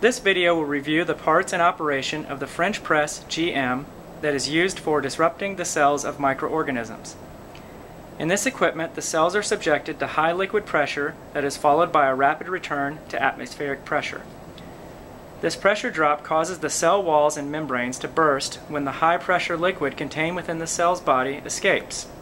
This video will review the parts and operation of the French press GM that is used for disrupting the cells of microorganisms. In this equipment, the cells are subjected to high liquid pressure that is followed by a rapid return to atmospheric pressure. This pressure drop causes the cell walls and membranes to burst when the high pressure liquid contained within the cell's body escapes.